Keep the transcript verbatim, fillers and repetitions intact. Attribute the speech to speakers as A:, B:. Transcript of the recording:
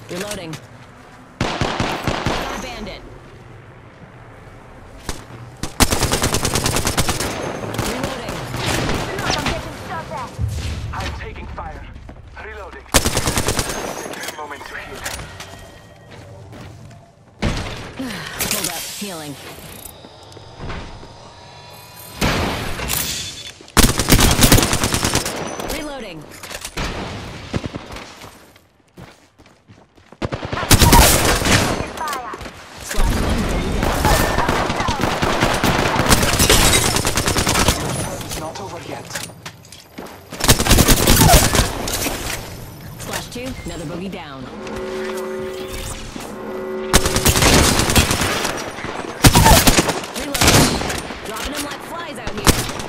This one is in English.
A: Reloading. Got a bandit. Reloading.
B: Look, I'm getting shot at.
C: I'm taking fire. Reloading. Take a moment to heal.
A: Hold up. Healing. Reloading.
B: Fire.
A: Slash one, bogey down.
C: It's not over yet.
A: Slash two, another bogey down. Reloading. Dropping them like flies out here.